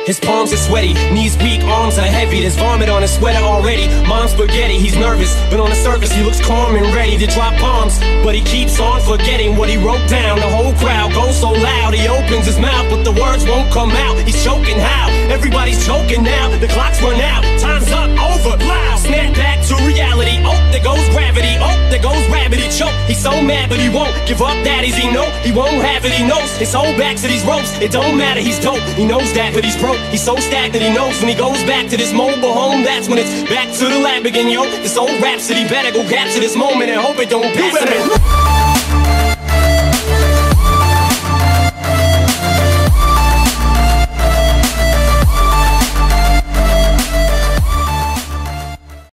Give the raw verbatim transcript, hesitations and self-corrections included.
His palms are sweaty, knees weak, arms are heavy. There's vomit on his sweater already. Mom's spaghetti, he's nervous, but on the surface he looks calm and ready to drop bombs. But he keeps on forgetting what he wrote down. The whole crowd goes so loud, he opens his mouth, but the words won't come out. He's choking how? Everybody's choking now. The clock's run out, time's up, over, loud. Snap back to reality. Oh, there goes gravity. Oh, there goes rabbit. He choke. He's so mad, but he won't give up. Daddies, he know he won't have it. He knows his whole back to these ropes. It don't matter, he's dope. He knows that, but he's broke. He's so stagnant, he knows when he goes back to this mobile home, that's when it's back to the lab again, yo. This old rhapsody better go capture this moment and hope it don't pass him.